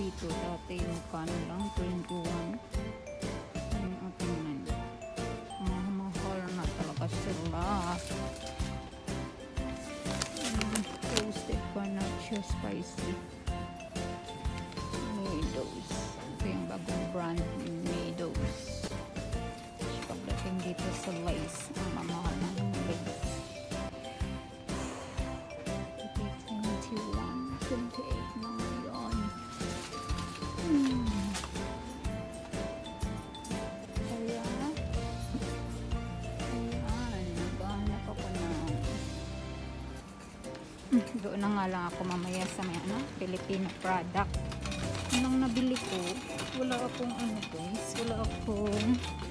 dito. Dati magkano lang, 21. Yung ating mahal na talaga sila. Toasted corn nacho spicy. Meadows. Ito yung bagong brand ni Meadows. Pagdating dito sa Lays, ang mamahal ng Lays. 28 na ngayon. Kaya, ayan, naghahanap ako na. Doon na nga lang ako mamaya sa may Filipino product. Anong nabili ko, wala akong guys, wala akong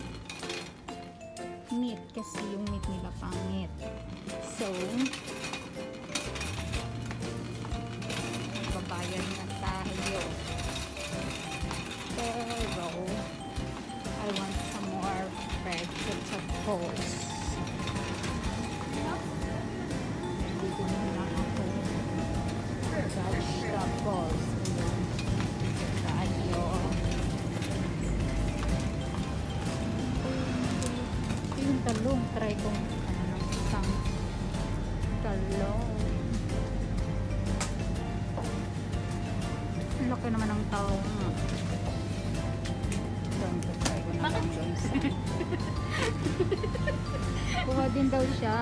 meat kasi yung meat nila pangit. So, babayad na tayo. Pero, I want some more vegetables. Dito muna ako. Vegetables. Tayo. Yung talong. Try kong isang talong. Laki naman ng talong. Try ko na lang guys. Kuha din daw siya.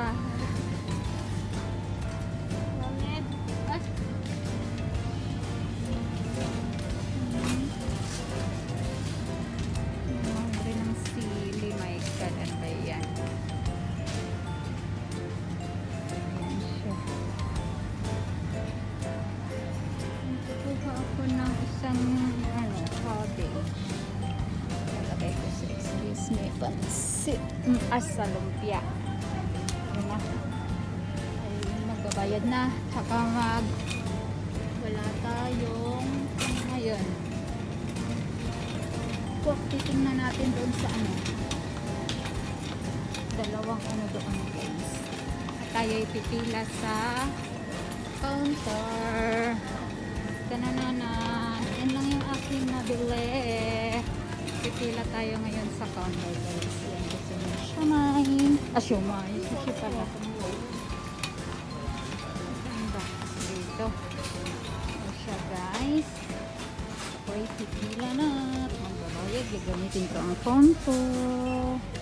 May pansit sa lumpia. Ayun na. Ayun, magbabayad na. Tsaka wala tayong ngayon. Titingnan natin doon sa dalawang doon guys. Tayo ipipila sa counter. Tananana. Yan lang yung aking nabili. Pipila tayo ngayon sa counter guys. Yan gusto nyo siomay. Siomay. Sushi pala. Dito. Ito siya guys. Okay, pipila na. Magbabayad. Gagamitin ko ang phone ko.